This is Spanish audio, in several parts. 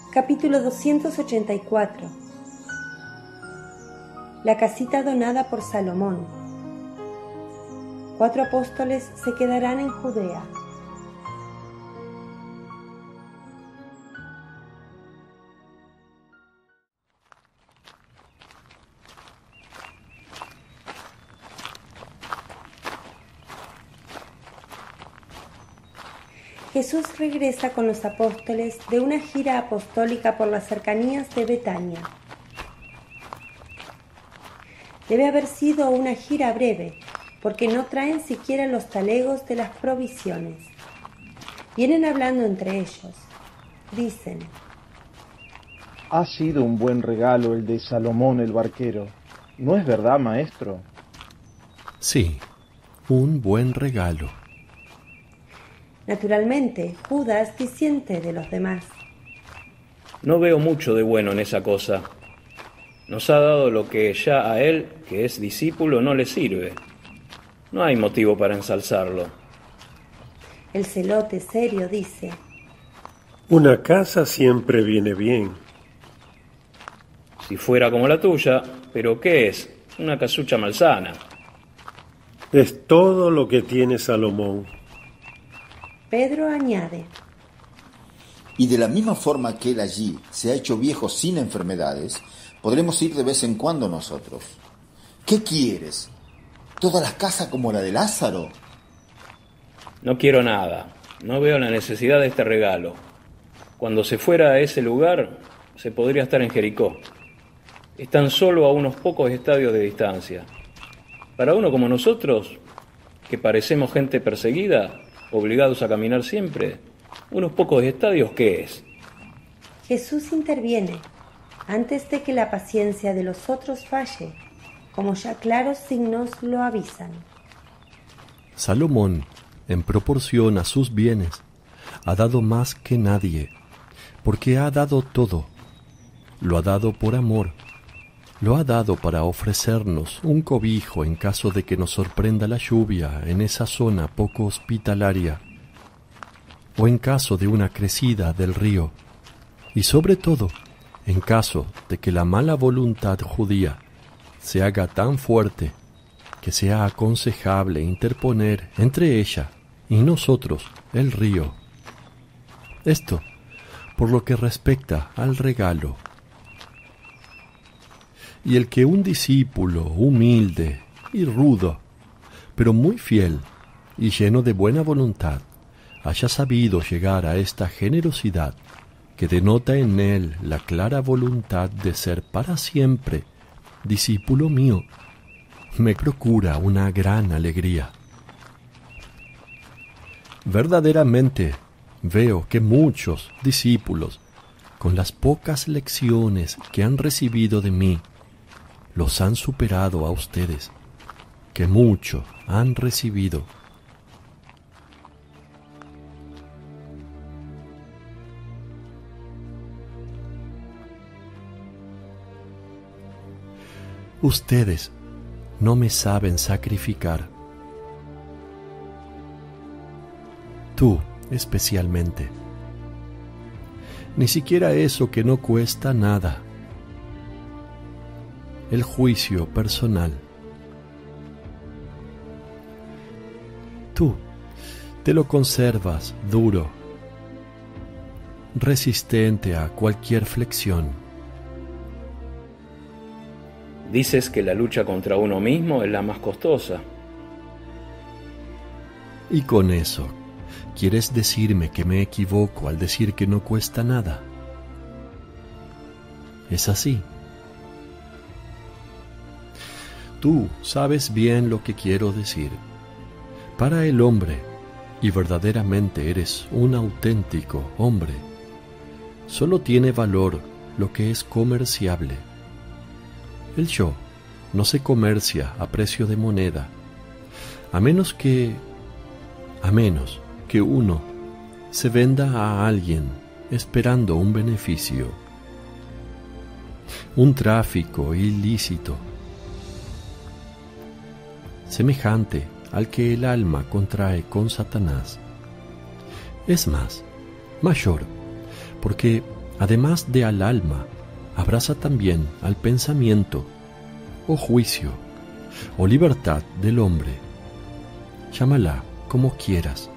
Capítulo 284. La casita donada por Salomón. 4 apóstoles se quedarán en Judea. Jesús regresa con los apóstoles de una gira apostólica por las cercanías de Betania. Debe haber sido una gira breve, porque no traen siquiera los talegos de las provisiones. Vienen hablando entre ellos. Dicen: Ha sido un buen regalo el de Salomón el barquero. ¿No es verdad, maestro? Sí, un buen regalo. Naturalmente, Judas disiente de los demás. No veo mucho de bueno en esa cosa. Nos ha dado lo que ya a él, que es discípulo, no le sirve. No hay motivo para ensalzarlo. El celote serio dice: Una casa siempre viene bien. Si fuera como la tuya, ¿pero qué es? Una casucha malsana. Es todo lo que tiene Salomón. Pedro añade: Y de la misma forma que él allí se ha hecho viejo sin enfermedades, podremos ir de vez en cuando nosotros. ¿Qué quieres? ¿Toda la casa como la de Lázaro? No quiero nada. No veo la necesidad de este regalo. Cuando se fuera a ese lugar, se podría estar en Jericó. Están solo a unos pocos estadios de distancia. Para uno como nosotros, que parecemos gente perseguida, obligados a caminar siempre, unos pocos estadios, ¿qué es? Jesús interviene antes de que la paciencia de los otros falle, como ya claros signos lo avisan. Salomón, en proporción a sus bienes, ha dado más que nadie, porque ha dado todo. Lo ha dado por amor. Lo ha dado para ofrecernos un cobijo en caso de que nos sorprenda la lluvia en esa zona poco hospitalaria, o en caso de una crecida del río, y sobre todo, en caso de que la mala voluntad judía se haga tan fuerte que sea aconsejable interponer entre ella y nosotros el río. Esto por lo que respecta al regalo. Y el que un discípulo humilde y rudo, pero muy fiel y lleno de buena voluntad, haya sabido llegar a esta generosidad que denota en él la clara voluntad de ser para siempre discípulo mío, me procura una gran alegría. Verdaderamente veo que muchos discípulos, con las pocas lecciones que han recibido de mí, los han superado a ustedes, que mucho han recibido. Ustedes no me saben sacrificar. Tú, especialmente. Ni siquiera eso que no cuesta nada. El juicio personal. Tú te lo conservas duro, resistente a cualquier flexión. Dices que la lucha contra uno mismo es la más costosa. Y con eso, ¿quieres decirme que me equivoco al decir que no cuesta nada? Es así. Tú sabes bien lo que quiero decir. Para el hombre, y verdaderamente eres un auténtico hombre, solo tiene valor lo que es comerciable. El yo no se comercia a precio de moneda, a menos que uno se venda a alguien esperando un beneficio. Un tráfico ilícito, semejante al que el alma contrae con Satanás. Es más, mayor, porque además de al alma, abraza también al pensamiento, o juicio, o libertad del hombre. Llámala como quieras.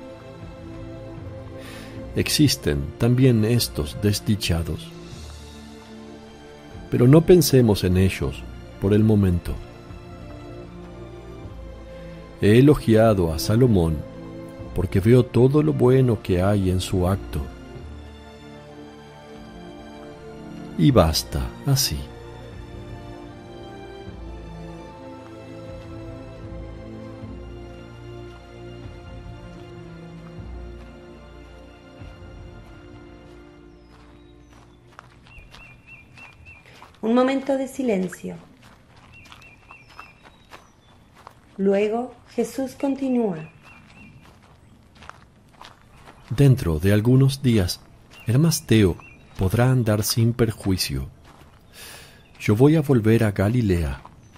Existen también estos desdichados, pero no pensemos en ellos por el momento. He elogiado a Salomón porque veo todo lo bueno que hay en su acto. Y basta así. Un momento de silencio. Luego Jesús continúa. Dentro de algunos días, el Masteo podrá andar sin perjuicio. Yo voy a volver a Galilea.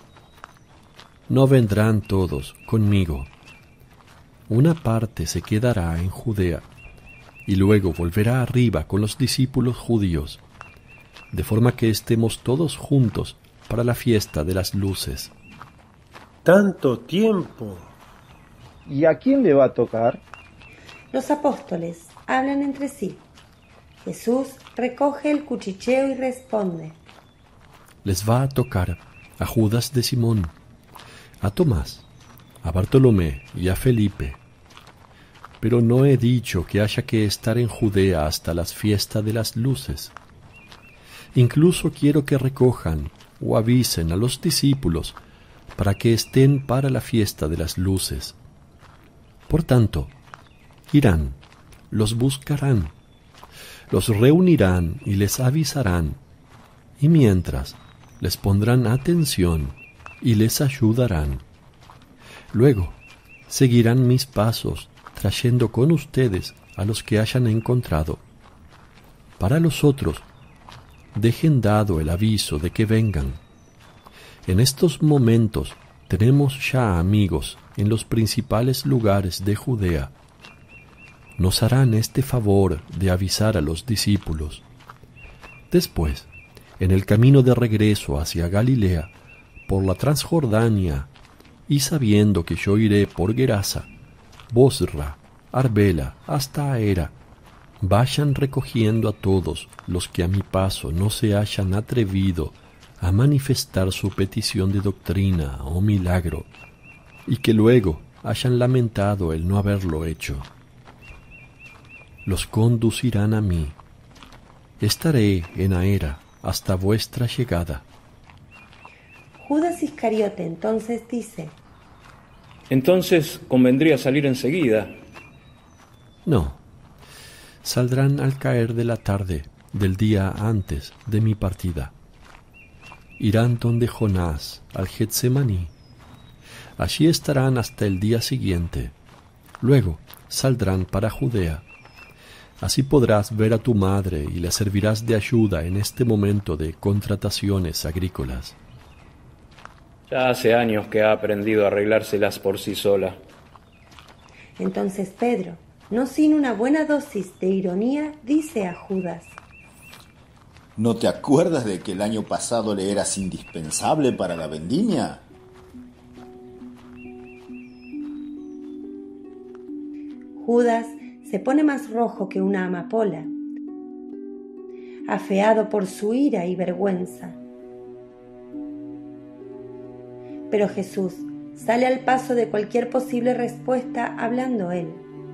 No vendrán todos conmigo. Una parte se quedará en Judea y luego volverá arriba con los discípulos judíos, de forma que estemos todos juntos para la fiesta de las luces. ¡Tanto tiempo! ¿Y a quién le va a tocar? Los apóstoles hablan entre sí. Jesús recoge el cuchicheo y responde. Les va a tocar a Judas de Simón, a Tomás, a Bartolomé y a Felipe. Pero no he dicho que haya que estar en Judea hasta las fiestas de las luces. Incluso quiero que recojan o avisen a los discípulos para que estén para la fiesta de las luces. Por tanto, irán, los buscarán, los reunirán y les avisarán, y mientras les pondrán atención y les ayudarán. Luego seguirán mis pasos, trayendo con ustedes a los que hayan encontrado. Para los otros, dejen dado el aviso de que vengan. En estos momentos tenemos ya amigos en los principales lugares de Judea. Nos harán este favor de avisar a los discípulos. Después, en el camino de regreso hacia Galilea, por la Transjordania, y sabiendo que yo iré por Gerasa, Bosra, Arbela, hasta Aera, vayan recogiendo a todos los que a mi paso no se hayan atrevido a manifestar su petición de doctrina o milagro, y que luego hayan lamentado el no haberlo hecho. Los conducirán a mí. Estaré en Aera hasta vuestra llegada. Judas Iscariote entonces dice: Entonces convendría salir enseguida. No, saldrán al caer de la tarde del día antes de mi partida. Irán donde Jonás, al Getsemaní. Allí estarán hasta el día siguiente. Luego saldrán para Judea. Así podrás ver a tu madre y le servirás de ayuda en este momento de contrataciones agrícolas. Ya hace años que ha aprendido a arreglárselas por sí sola. Entonces Pedro, no sin una buena dosis de ironía, dice a Judas: ¿No te acuerdas de que el año pasado le eras indispensable para la vendimia? Judas se pone más rojo que una amapola, afeado por su ira y vergüenza. Pero Jesús sale al paso de cualquier posible respuesta hablando él.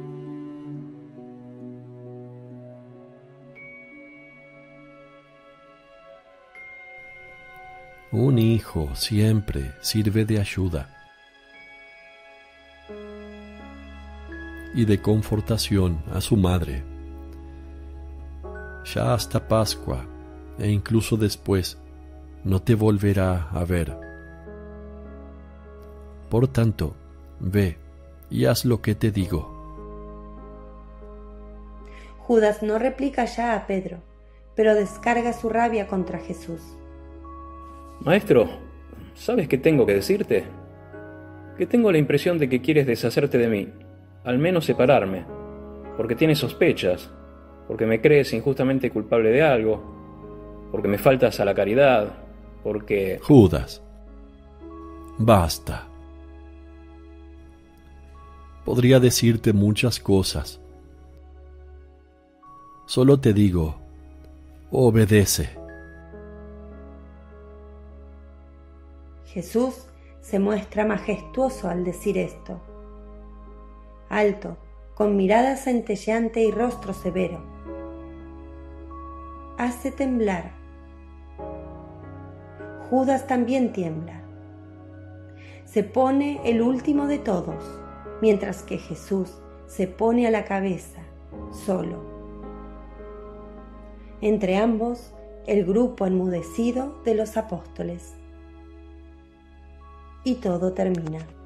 Un hijo siempre sirve de ayuda y de confortación a su madre. Ya hasta Pascua, e incluso después, no te volverá a ver. Por tanto, ve y haz lo que te digo. Judas no replica ya a Pedro, pero descarga su rabia contra Jesús. Maestro, ¿sabes qué tengo que decirte? Que tengo la impresión de que quieres deshacerte de mí, al menos separarme, porque tienes sospechas, porque me crees injustamente culpable de algo, porque me faltas a la caridad, porque... Judas, basta. Podría decirte muchas cosas. Solo te digo, obedece. Jesús se muestra majestuoso al decir esto. Alto, con mirada centelleante y rostro severo. Hace temblar. Judas también tiembla. Se pone el último de todos, mientras que Jesús se pone a la cabeza, solo. Entre ambos, el grupo enmudecido de los apóstoles. Y todo termina.